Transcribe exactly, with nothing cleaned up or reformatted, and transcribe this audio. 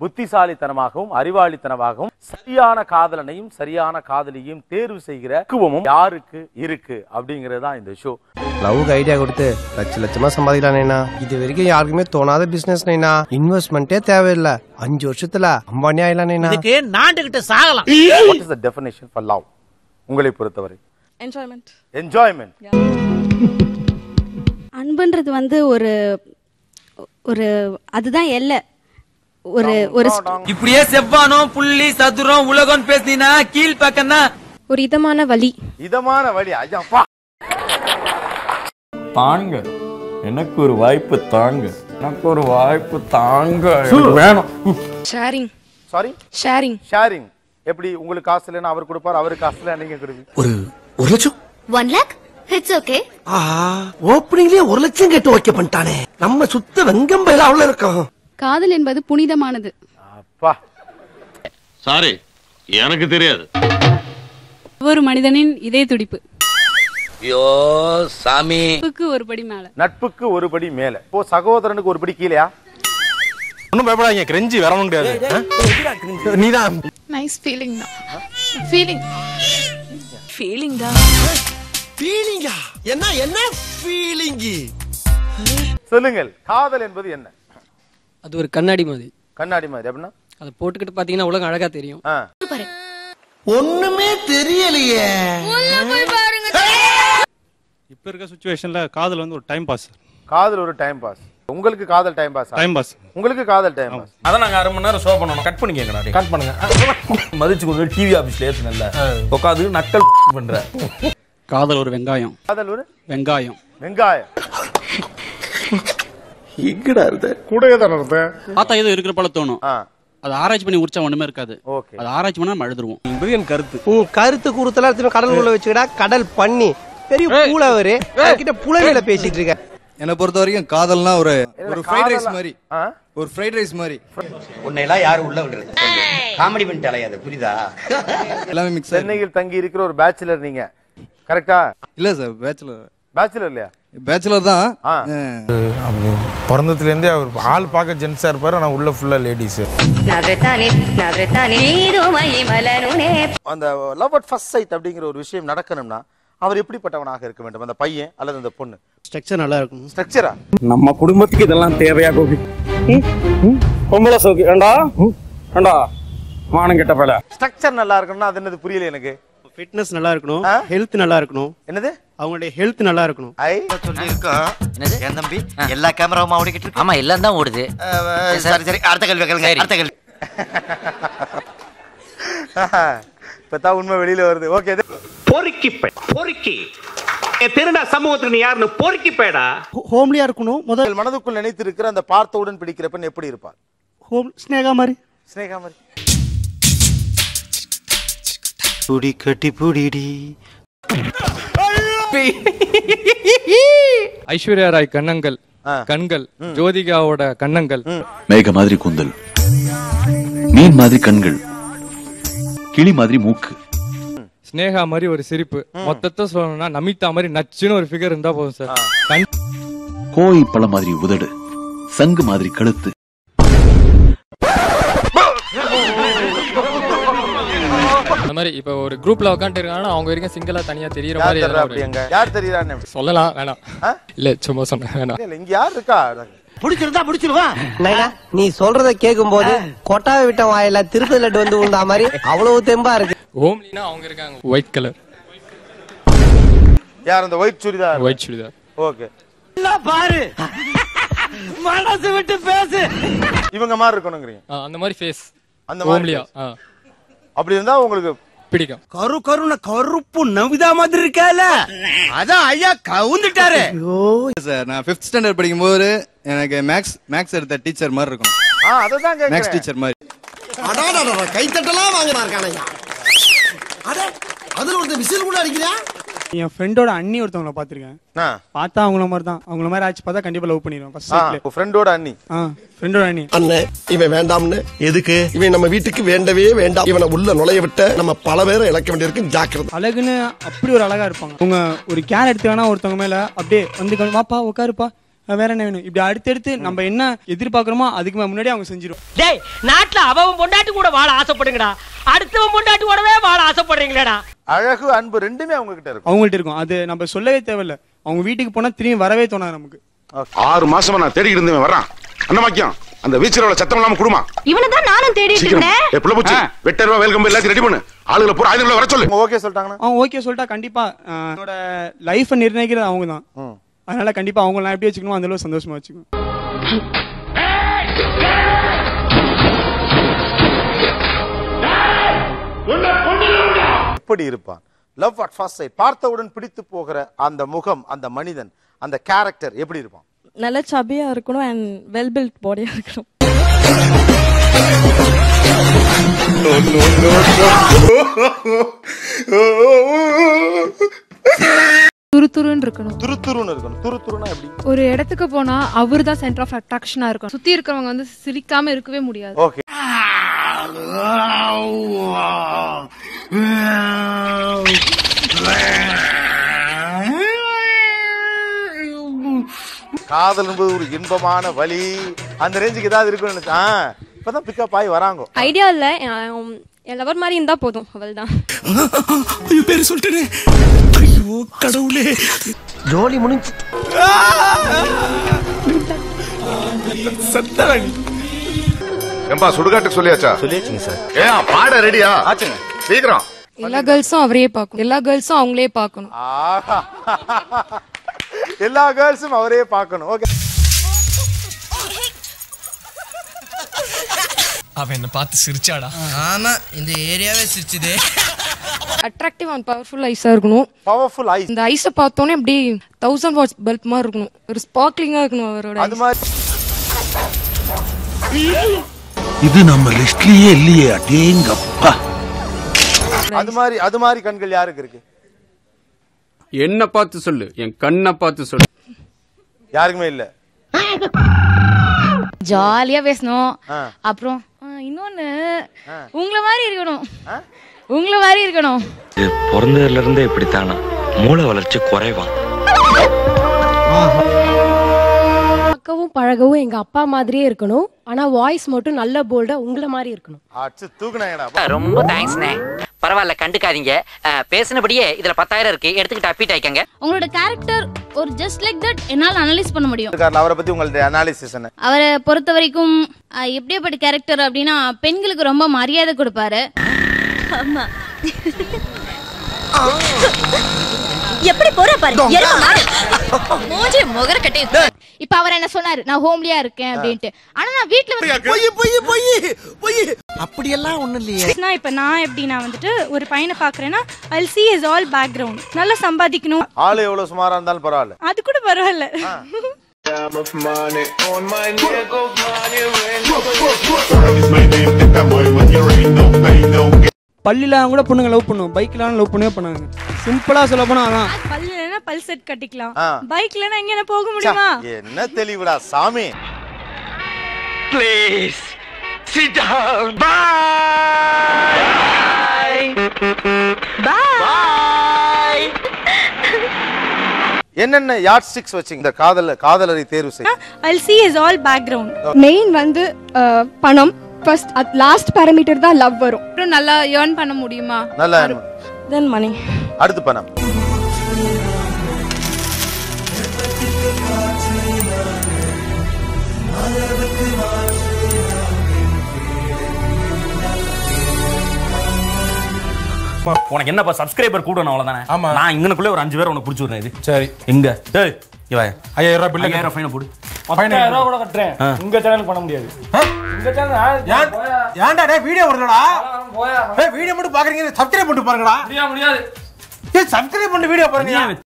புத்திசாலித்தனமாகவும் அறிவாளித்தனமாகவும் சரியான காதலனையும் சரியான காதலியையும் தேர்வு செய்கிற பக்குவமும் யாருக்கு இருக்கு அப்படிங்கிறது தான் இந்த ஷோ. லவ்க்கு ஐடியா கொடுத்து லட்ச லட்சமா சம்பாதிக்கலாம்னா இது வரைக்கும் யாருக்குமே தோணாத பிசினஸ் நைனா. இன்வெஸ்ட்மெண்டே தேவையில்லை, அஞ்சு வருஷத்துல அம்பானி ஆயிலாம் நைனா. இதுக்கு நாட்டுக்கிட்ட சாகலாம். What is the definition for love உங்களை பொறுத்தவரை? என்ஜாய்மெண்ட். என்ஜாய்மெண்ட். அன்புன்றது வந்து ஒரு ஒரு அதுதான் எல்லை. ஒரு ஒரு இப்படியே செவ்வானோ புள்ளி சதுரம் உலகம் பேசினா கீழ் பக்கம்னா ஒரு இதமான வழி. இதமான வழி. ஐயாப்பா தாங்க, எனக்கு ஒரு வாய்ப்பு தாங்க, எனக்கு ஒரு வாய்ப்பு தாங்க வேணும். ஷேரிங். Sorry sharing. ஷேரிங். எப்படி உங்களுக்கு காசு இல்லைன்னா அவர் கொடுப்பார், அவருக்கு காசு இல்லை நீங்க கொடுப்பீங்க. ஒரு ஒரு லட்சம் ஒன் லேக் இட்ஸ் ஓகே. ஓப்பனிங்லயே ஒரு லட்சம் கேட்டு ஓகே பண்ணிட்டானே. நம்ம சுத்த வெங்கம் பயில அவ்வளவு இருக்கும். காதல் என்பது புனிதமானது. அப்பா சாரி, எனக்கு தெரியாது. ஒரு மனிதனின் இதய துடிப்பு. ஐயோ சாமி. நட்புக்கு ஒரு படி மேல. நட்புக்கு ஒரு படி மேல. இப்போ சகோதரனுக்கு ஒரு படி கீழயா? ஒன்னும் பயப்படாதீங்க, கிரெஞ்சி வர முடியாது. நீதான் நைஸ் ஃபீலிங் தான். ஃபீலிங் ஃபீலிங் தான். ஃபீலிங்கா? என்ன என்ன ஃபீலிங்? சொல்லுங்கள், காதல் என்பது என்ன? அது ஒரு கண்ணாடி மாதிரி. கண்ணாடி மாதிரி அப்படின்னா அதை போட்டுக்கிட்டு பாத்தீங்கன்னா உலகம் அழகா தெரியும். ஒண்ணுமே தெரியலையே. இப்ப இருக்க சிச்சுவேஷன்ல காதல் வந்து ஒரு டைம் பாஸ். காதல் ஒரு டைம் பாஸ். உங்களுக்கு காதல் டைம் பாஸ். Time pass. உங்களுக்கு காதல் டைம் பாஸ். அத நாங்க அரை மணி நேரம் ஷோ பண்ணனும். கட் பண்ணிக்கங்கடா. கட் பண்ணுங்க. மதிச்சு கொஞ்சம் டிவி ஆபீஸ்ல ஏத்து நல்ல உட்கார்ந்து நக்கல் பண்ற. காதல் ஒரு வெங்காயம். காதல் ஒரு வெங்காயம். வெங்காயம். எங்கடா இருந்த? கூடவே தான் இருந்த. பார்த்தா ஏதோ இருக்கிற போல தோணும். அது ஆராய்ச்சி பண்ணி உரிச்சா ஒண்ணுமே இருக்காது. அது ஆராய்ச்சி பண்ணா நம்ம எழுதுருவோம். இது என் கருத்து. உன் கருத்து கூறுத்தல எடுத்து கடலுக்குள்ள வச்சுடா. கடல் பண்ணி பெரிய பூலவரே கிட்ட புலவில பேசிட்டு இருக்க. என்ன பொறுத்த வரைக்கும் காதல்னா ஒரு ஒரு ஃப்ரைட் ரைஸ் மாதிரி. ஒரு ஃப்ரைட் ரைஸ் மாதிரி. உன்னை எல்லாம் யாரு உள்ள விடுறது? காமெடி பண்ணிட்டு அலையாது, புரியுதா? எல்லாமே மிக்ஸ். சென்னையில் தங்கி இருக்கிற ஒரு பேச்சுலர் நீங்க, கரெக்டா? இல்ல சார், பேச்சுலர். பேச்சுலர் இல்லையா? பேச்சுலர் தான். பிறந்ததுல இருந்தே அவர் ஆள் பார்க்க ஜென்ஸா இருப்பாரு, ஆனா உள்ள ஃபுல்லா லேடிஸ். அந்த லவ் அட் ஃபர்ஸ்ட் சைட் அப்படிங்கிற ஒரு விஷயம் நடக்கணும்னா அவர் எப்படிப்பட்டவனாக இருக்க வேண்டும் அந்த பையன் அல்லது அந்த பொண்ணு? ஸ்ட்ரக்சர் நல்லா இருக்கும். ஸ்ட்ரக்சரா? நம்ம குடும்பத்துக்கு இதெல்லாம் தேவையா கோபி? பொம்பளை சோக்கி ஏண்டா ஏண்டா மானம் கெட்ட பல. ஸ்ட்ரக்சர் நல்லா இருக்கணும்னா அது என்னது புரியல எனக்கு. ஃபிட்னஸ் நல்லா இருக்கணும், ஹெல்த் நல்லா இருக்கணும். என்னது? அவங்களுடைய ஹெல்த் நல்லா இருக்கணும். ஐ சொல்லி இருக்கோம். என்னது? என் தம்பி எல்லா கேமராவும் ஓடிக்கிட்டு இருக்கு. ஆமா எல்லாம் தான் ஓடுது. சரி சரி அடுத்த கேள்வி கேளுங்க. அடுத்த கேள்வி. இப்பதான் உண்மை வெளியில வருது. ஓகே. பொறுக்கி பொறுக்கி திருடா சமூகத்துக்கு நீ யாருன்னு பொறுக்கி பேடா. ஹோம்லியா இருக்கணும். முதல் மனதுக்குள் நினைத்து இருக்கிற அந்த பார்த்தவுடன் பிடிக்கிற பெண் எப்படி இருப்பார்? ஹோம் ஸ்னேகா மாதிரி. ஸ்னேகா மாதிரி. புடி கட்டி புடிடி. ஐஸ்வர்யா ராய் கண்ணங்கள் கண்கள், ஜோதிகாவோட கண்ணங்கள். மேக மாதிரி கூந்தல், மீன் மாதிரி கண்கள், கிளி மாதிரி மூக்கு, ஸ்னேகா மாதிரி ஒரு சிரிப்பு. மொத்தத்தை சொல்லணும்னா நமிதா மாதிரி நச்சுன்னு ஒரு ஃபிகர் இருந்தா போதும் சார். கோய் பழ மாதிரி உதடு, சங்கு மாதிரி கழுத்து. அந்த மாதிரி இப்ப ஒரு குரூப்ல உட்காந்துட்டு இருக்காங்கன்னா அவங்க வரைக்கும் சிங்கிளா தனியா தெரியற மாதிரி யார் தெரியுறான்னு சொல்லலாம். வேணாம் இல்ல சும்மா சொன்ன வேணாம். இங்க யார் இருக்கா? பிடிச்சிருந்தா பிடிச்சிருவா. நீ சொல்றத கேட்கும் போது கொட்டாவை விட்ட வாயில திருப்பதி லட்டு வந்து உண்டா மாதிரி அவ்வளவு தெம்பா இருக்கு. ஓம்லினா அவங்க இருக்காங்க ஒயிட் கலர். யார் அந்த white churidar? White churidar. Okay. பாரு மனசு விட்டு பேசு. இவங்க மாதிரி இருக்கணும்ங்கறீங்க. அந்த மாதிரி ஃபேஸ். அந்த மாதிரி ஓம்லியா. அப்படி இருந்தா உங்களுக்கு பிடிக்கும். கரு கருன கருப்பு நவிதா மாதிரி இருக்கால. அதான் ஐயா கவுந்துட்டாரு. சார் நான் ஃபிஃப்த் ஸ்டாண்டர்ட் படிக்கும்போது எனக்கு மேக்ஸ் மேக்ஸ் எடுத்த டீச்சர் மாதிரி இருக்கும். ஆ அததான் கேக்குறேன். மேக்ஸ் டீச்சர் மாதிரி. அடடடட கை தட்டலாம் வாங்குறாங்க இருக்கானயா. அட அதுல ஒரு விசில் கூட அடிக்குதா? என் ஃப்ரெண்டோட அண்ணி ஒருத்தவங்கள பாத்திருக்கேன். பார்த்தா அவங்கள மாதிரி தான். அவங்கள மாதிரி ஆச்சு பார்த்தா கண்டிப்பா லவ் பண்ணிடுவேன் ஃபர்ஸ்ட் சைட்ல. உங்க ஃப்ரெண்டோட அண்ணி? ஆ ஃப்ரெண்டோட அண்ணி. அண்ணே இவன் வேண்டாம்னு. எதுக்கு? இவன் நம்ம வீட்டுக்கு வேண்டவே வேண்டாம். இவனை உள்ள நுழைய விட்ட நம்ம பல பேரை இழக்க வேண்டியிருக்கு. ஜாக்கிரதை. அழகுன்னு அப்படி ஒரு அழகா இருப்பாங்க. அவங்க ஒரு கேர் எடுத்து வேணா ஒருத்தவங்க மேல அப்படியே வந்து வாப்பா உட்காருப்பா வேற என்ன வேணும் இப்படி அடுத்தடுத்து நம்ம என்ன எதிர்பார்க்கறோமோ அதுக்கு முன்னாடி அவங்க செஞ்சிரும். டேய் நாட்டுல அவன் பொண்டாட்டி கூட வாழ ஆசைப்படுங்கடா, அடுத்தவன் பொண்டாட்டி கூடவே வாழ ஆசைப்படுறீங்களேடா. அழகு அன்பு ரெண்டுமே அவங்க கிட்ட இருக்கும். அவங்கள்ட்ட இருக்கும். அது நம்ம சொல்லவே தேவையில்ல. அவங்க வீட்டுக்கு போனா திரும்பி வரவே தோணாது நமக்கு. ஆறு மாசமா நான் தேடிட்டு இருந்தேன் வர்றான். அண்ணா மாக்கியம் அந்த வீச்சரோட சத்தம் இல்லாம குடுமா. இவனை தான் நானும் தேடிட்டு இருந்தேன். ஏ புள்ள பூச்சி வெட்டர் ரூபா வெல்கம் எல்லாத்தையும் ரெடி பண்ணு. ஆளுகளை பூரா ஆயுதங்களை வர சொல்லு. ஓகே சொல்லிட்டாங்கன்னா அவங்க ஓகே சொல்லிட்டா கண்டிப்பா என்னோட லைஃபை நிர்ணயிக்கிறது அவங்க தான். அதனால கண்டிப்பா அவங்க நான் எப்படி வச்சுக்கணும் அந்த அளவு சந்தோஷமா வச்சுக்கணும். எப்படி இருப்பான் லவ் அட் ஃபர்ஸ்ட் சைட் பார்த்தவுடன் பிடித்து போகிற அந்த முகம், அந்த மனிதன், அந்த கேரக்டர் எப்படி இருப்பான்? நல்ல சபியா இருக்கணும் அண்ட் வெல் பில்ட் பாடியா இருக்கணும். துருதுருன்னு இருக்கணும். துருதுருன்னு இருக்கணும். துருதுருன்னா எப்படி? ஒரு இடத்துக்கு போனா அவர் தான் சென்டர் ஆஃப் அட்ராக்ஷனா இருக்கணும். சுத்தி இருக்கிறவங்க வந்து சிரிக்காம இருக்கவே முடியாது. ஓகே. காதல் என்பது ஒரு இன்பமான வலி. அந்த ரேஞ்சுக்கு ஏதாவது இருக்குன்னு இப்பதான் பிக்கப் ஆகி வராங்க. ஐடியா இல்ல, என் லவர் மாதிரி இருந்தா போதும், அவள்தான். ஐயோ பேரு சொல்லிட்டேனே. ஐயோ கடவுளே. ஜோலி முடிஞ்சு. சத்தராணி. ஏம்பா சுடுகாட்டுக்கு சொல்லியாச்சா? சொல்லியாச்சுங்க சார். ஏன் பாட ரெடியா? ஆச்சுங்க. சீக்கிரம். எல்லா கேர்ள்ஸும் அவரையே பார்க்கணும், எல்லா கேர்ள்ஸும் அவங்களே பார்க்கணும். எல்லா கேர்ள்ஸும் அவரே பார்க்கணும். ஓகே. அவ என்ன பார்த்து சிரிச்சாடா? ஆமா இந்த ஏரியாவே சிரிச்சுதே. அட்ராக்டிவ் அண்ட் பவர்ஃபுல் ஐஸா இருக்கணும். Powerful eyes. இந்த ஐஸை பார்த்தோன்னே அப்படி தௌசண்ட் வாட்ஸ் பல்ப் மாதிரி இருக்கணும். ஒரு ஸ்பார்க்லிங்கா இருக்கணும் அவரோட. அது மாதிரி இது நம்ம லிஸ்ட்லயே இல்லையே. அடேங்கப்பா. அது மாதிரி அது மாதிரி கண்கள் யாருக்கு இருக்கு? என்ன பார்த்து சொல்லு, என் கண்ணை பார்த்து சொல்லு. யாருக்குமே இல்ல. ஜாலியா பேசணும். அப்புறம் இன்னொன்னு உங்களை மாதிரி இருக்கணும். உங்களை மாதிரி இருக்கணும். பிறந்ததுல இருந்தே இப்படித்தானா? மூளை வளர்ச்சி குறைவான். பார்க்கவும் பழகவும் எங்க அப்பா மாதிரியே இருக்கணும். ஆனா வாய்ஸ் மட்டும் நல்ல போல்டா உங்களை மாதிரி இருக்கணும். ரொம்ப தேங்க்ஸ்ண்ணே. பரவாயில்ல கண்டுக்காதீங்க. பேசினபடியே இதுல பத்தாயிரம் இருக்கு, எடுத்துக்கிட்டு அப்பீட் ஆயிக்கங்க. உங்களோட கேரக்டர் ஒரு ஜஸ்ட் லைக் தட் என்னால அனலைஸ் பண்ண முடியும். அவரை பத்தி உங்களுடைய அனாலிசிஸ் என்ன? அவரை பொறுத்த வரைக்கும் எப்படியாப்பட்ட கேரக்டர் அப்படின்னா பெண்களுக்கு ரொம்ப மரியாதை கொடுப்பாரு. ஆமா. எப்படி போற பாரு. மூஞ்சி முகர கட்டி. இப்ப அவர் என்ன சொன்னாரு, நான் ஹோம்லியா இருக்கேன் அப்படின்ட்டு. ஆனா நான் வீட்ல போய் போய் போய் போய் அப்படி எல்லாம் ஒண்ணு இல்லையே. இப்ப நான் எப்படி நான் வந்துட்டு ஒரு பையனை பாக்குறேன்னா I'll see his all background. நல்லா சம்பாதிக்கணும். ஆளு எவ்வளவு சுமாரா இருந்தாலும் பரவாயில்ல. அது கூட பரவாயில்ல. பள்ளியில கூட பொண்ணுங்க லவ் பண்ணுவோம், பைக்ல லவ் பண்ணவே பண்ணாங்க. சிம்பிளா சொல்ல போனா அதான். பல்லுலனா பல் செட் கட்டிக்கலாம், பைக்லனா எங்க போக முடியுமா? என்ன தெளிவுடா சாமி. Please sit down. Bye bye. என்னென்ன யார்ட் ஸ்டிக்ஸ் வச்சு இந்த காதல காதலரை தேர்வு செய்ய? I'll see his all background. Main வந்து பணம். ஃபர்ஸ்ட் லாஸ்ட் பாராமீட்டர் தான் லவ் வரும். அப்புறம் நல்லா earn பண்ண முடியுமா? நல்லா then money. அடுத்து பணம். உனக்கு என்னப்பா சப்ஸ்கிரைபர் கூடணும் அவ்வளவுதானே? ஆமா. நான் இங்கனக்குள்ள ஒரு அஞ்சு பேர் உனக்கு பிடிச்சு வரேன். இது சரி எங்க? டேய் இவா ஐயாயிரம் ரூபாய் பில்ல ஐயாயிரம் ஃபைன் போடு. ஐயாயிரம் ரூபாய் கூட கட்டறேன். உங்க சேனலுக்கு பண்ண முடியாது. உங்க சேனல் ஏன்டா டேய் வீடியோ வரலடா? போயா. டேய் வீடியோ மட்டும் பாக்குறீங்க, சப்ஸ்கிரைப் பண்ணிட்டு பாருங்கடா. முடியாது முடியாது. ஏய் சப்ஸ்கிரைப் பண்ணி வீடியோ பாருங்க.